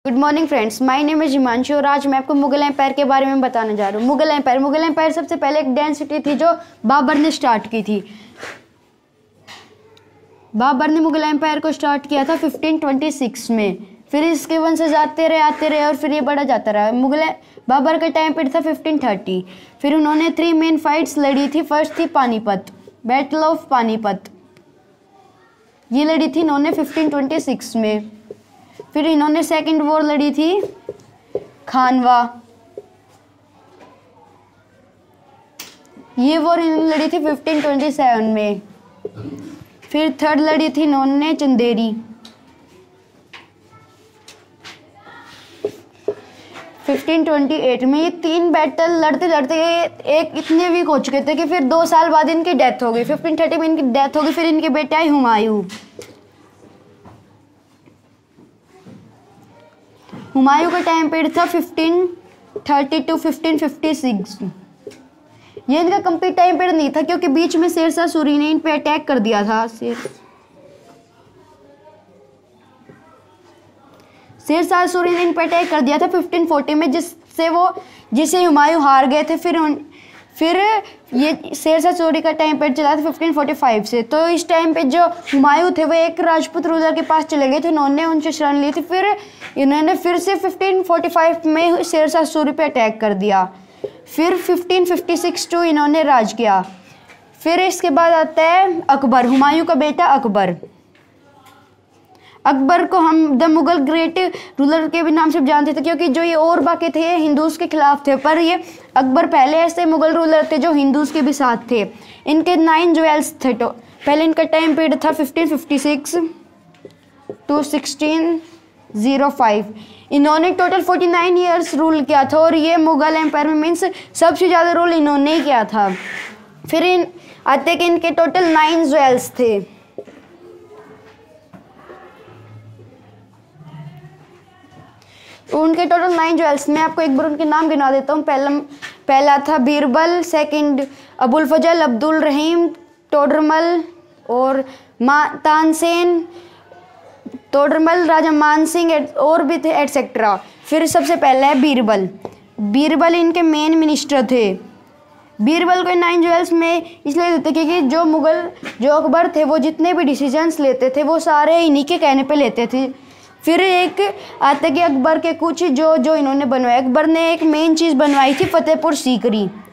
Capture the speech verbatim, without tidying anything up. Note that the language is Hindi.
Good morning friends, my name is Himanshu और आज मैं आपको मुगल एम्पायर के बारे में बताने जा रहा हूँ। मुगल एम्पायर मुगल एम्पायर सबसे पहले एक डेंस सिटी थी जो बाबर ने स्टार्ट की थी। बाबर ने मुगल एम्पायर को स्टार्ट किया था फिफ्टीन ट्वेंटी सिक्स में। फिर इसके वंशज आते रहे आते रहे और फिर ये बढ़ा जाता रहा। मुगल बाबर का टाइम पीरियड था फिफ्टीन थर्टी। फिर उन्होंने थ्री मेन फाइट्स लड़ी थी। फर्स्ट थी पानीपत, बैटल ऑफ पानीपत, ये लड़ी थी इन्होंने फिफ्टीन ट्वेंटी सिक्स में। फिर इन्होंने सेकंड वॉर लड़ी थी खानवा, ये वॉर इन्होंने लड़ी थी फिफ्टीन ट्वेंटी सेवन में। फिर थर्ड लड़ी थी इन्होंने चंदेरी, फिफ्टीन ट्वेंटी एट में। ये तीन बैटल लड़ते लड़ते एक इतने वीक हो चुके थे कि फिर दो साल बाद इनकी डेथ हो गई। फिफ्टीन थर्टी में इनकी डेथ हो गई। फिर इनके बेटे आए हुमायूं। हुमायूं का टाइम पीरियड था fifteen thirty two fifteen fifty six. ये इनका कंप्लीट टाइम पीरियड नहीं था क्योंकि बीच में शेरशाह सूरी ने इन पे अटैक कर दिया था। शेरशाह सूरी ने इन पे अटैक कर दिया था फिफ्टीन फोर्टी में, जिससे वो जिसे हुमायूं हार गए थे। फिर उन फिर ये शेरशाह सूरी का टाइम पीरियड चला था फिफ्टीन फोर्टी फाइव से। तो इस टाइम पे जो हुमायूं थे वो एक राजपूत रूलर के पास चले गए थे, उन्होंने उनसे शरण ली थी। फिर इन्होंने फिर से फिफ्टीन फोर्टी फाइव में शेरशाह सूरी पे अटैक कर दिया। फिर फिफ्टीन फिफ्टी सिक्स टू इन्होंने राज किया। फिर इसके बाद आता है अकबर, हुमायूं का बेटा अकबर। अकबर को हम द मुगल ग्रेट रूलर के भी नाम से जानते थे क्योंकि जो ये और बाकी थे हिंदूज के खिलाफ थे, पर ये अकबर पहले ऐसे मुगल रूलर थे जो हिंदूज के भी साथ थे। इनके नाइन ज्वेल्स थे। तो पहले इनका टाइम पीरियड था fifteen fifty six to sixteen zero five. इन्होंने total forty nine years rule किया था और ये मुगल एम्पायर में मीन्स सबसे ज़्यादा रूल इन्होंने ही किया था। फिर इन आते कि इनके टोटल नाइन ज्वेल्स थे। उनके टोटल नाइन ज्वेल्स, मैं आपको एक बार उनके नाम गिना देता हूँ। पहला पहला था बीरबल, सेकंड अबुल फजल, अब्दुल रहीम, तोडरमल और मा तानसेन, तोडरमल, राजा मानसिंह और भी थे एटसेट्रा। फिर सबसे पहला है बीरबल। बीरबल इनके मेन मिनिस्टर थे। बीरबल को नाइन ज्वेल्स में इसलिए देते क्योंकि जो मुगल जो अकबर थे वो जितने भी डिसीजंस लेते थे वो सारे इन्हीं के कहने पे लेते थे। फिर एक आता कि अकबर के कुछ जो जो इन्होंने बनवाए। अकबर ने एक मेन चीज़ बनवाई थी फतेहपुर सीकरी।